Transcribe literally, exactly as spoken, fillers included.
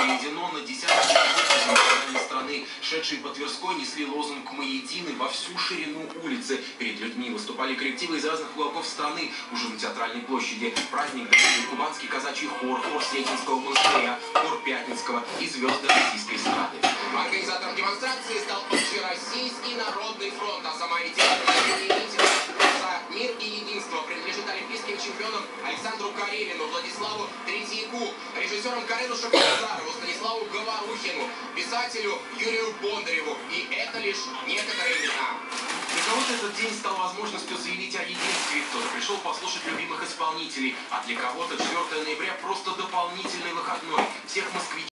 переведено на десятки тысяч национальной страны. Шедшие по Тверской несли лозунг «Мы едины» во всю ширину улицы. Перед людьми выступали коллективы из разных уголков страны. Уже на Театральной площади праздник дарили кубанский казачий хор, хор Сретенского монастыря, хор Пятницкого и звезды российской эстрады. Организатором демонстрации стал Общероссийский народный фронт, а сама идея за мир и единство принадлежит олимпийским чемпионам Александру Карелину, Владиславу Третьяку, режиссерам Карену Шахназарову, Станиславу Говорухину, писателю Юрию Бондареву. И это лишь некоторые имена. Для кого-то этот день стал возможностью заявить о единстве, кто-то пришел послушать любимых исполнителей, а для кого-то четвёртое ноября просто дополнительный выходной. Всех москвичей